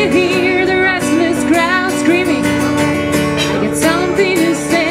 you hear the restless crowd screaming, I got something to say.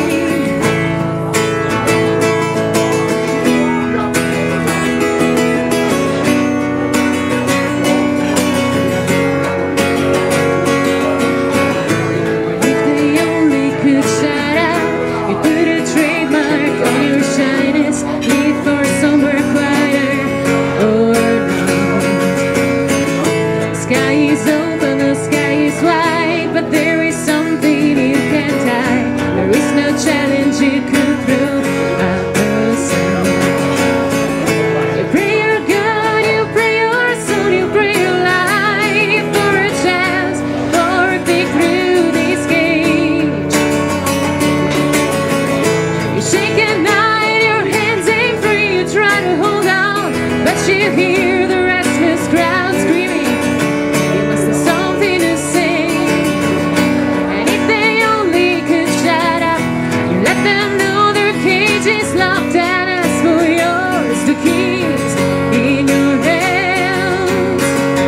If they only could shut up, you put a trademark on your shyness, leave for somewhere quieter or not. The sky is open, the sky is wide, but there is something you can't hide. There is no challenge you could throw at the sun. You pray your God, you pray your soul, you pray your life for a chance, for a peek through this cage. You shake at night, your hands ain't free, you try to hold on, but you hear the restless crowd screaming. You must have something to say. And if they only could shut up, you let them know their cage is locked and ask for yours, the keys in your hands.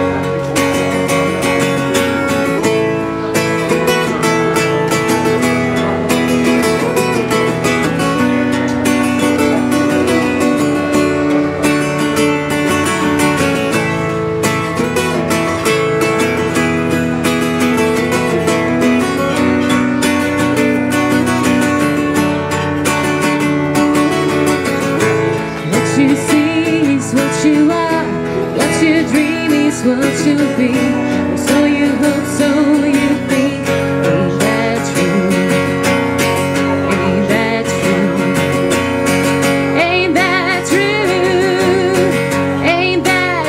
What you see is what you are, what you dream is what you'll be. So you hope, so you think. Ain't that true? Ain't that true? Ain't that true? Ain't that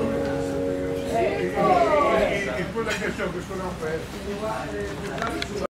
true? E quella che c'è questo non